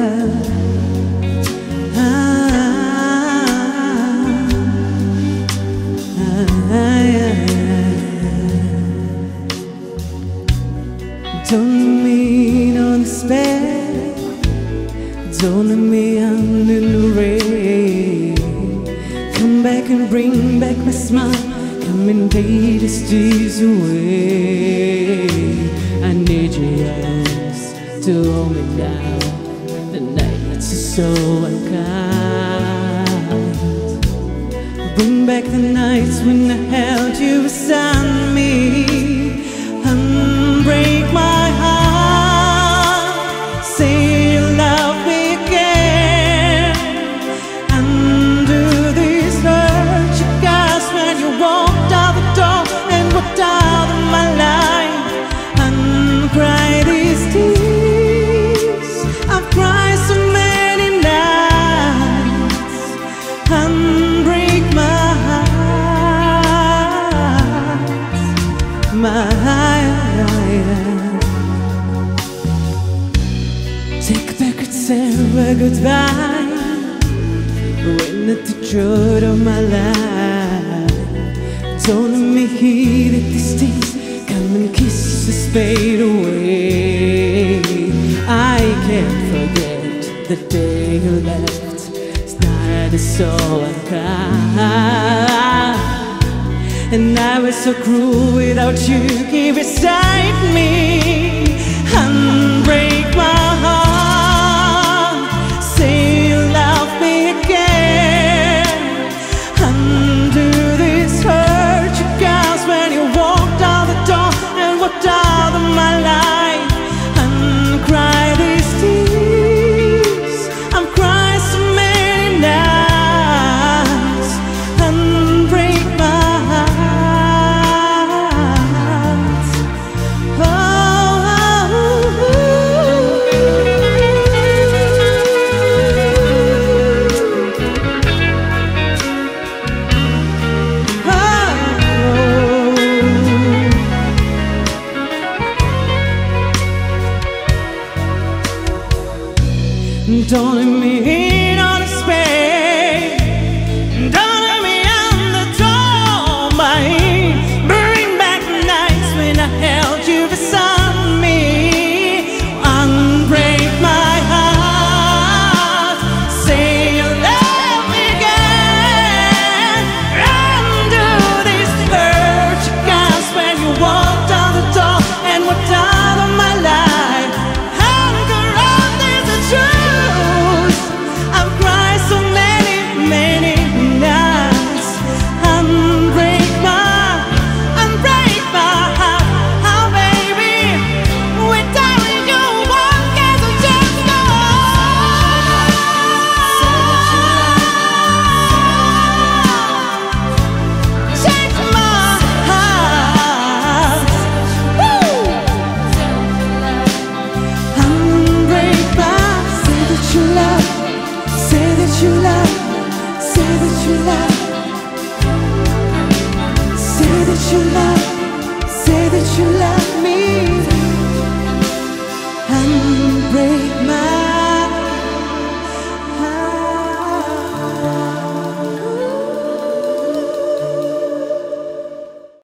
Don't mean on the spell, don't let me under the rain. Come back and bring back my smile, come and take these tears away. I need your arms to hold me down, the nights are so unkind. Bring back the nights when I held you beside me. Unbreak my heart, say you love me again. Undo this hurt you caused when you walked out the door and walked out of my life. Uncry these tears I've cried so many nights. Unbreak my heart, my heart. Take back and say goodbye when at the truth of my life. Don't let me hear that these things come and kiss us fade away. I can't forget the day you left. Started so unkind, and I was so cruel without you here beside me. Unbreak my heart, say you love me again. Undo this hurt you caused when you walked out the door and walked out of my life. Uncry these tears I've cried so many nights. Unbreak my heart. Oh, don't let me in on a space, don't let me on the door. Bring back the nights when I held you beside me. Unbreak my heart, say you love me again. Undo this hurt you caused when you walked out the door and walked out of my life. Anchor of this the truth I've cried so many, many nights. Unbreak my heart, oh baby. Without you, what can I just go on? Take my heart, woo. Unbreak my, say that you love, say that you love, say that you love, say that you love, say that you love me. Unbreak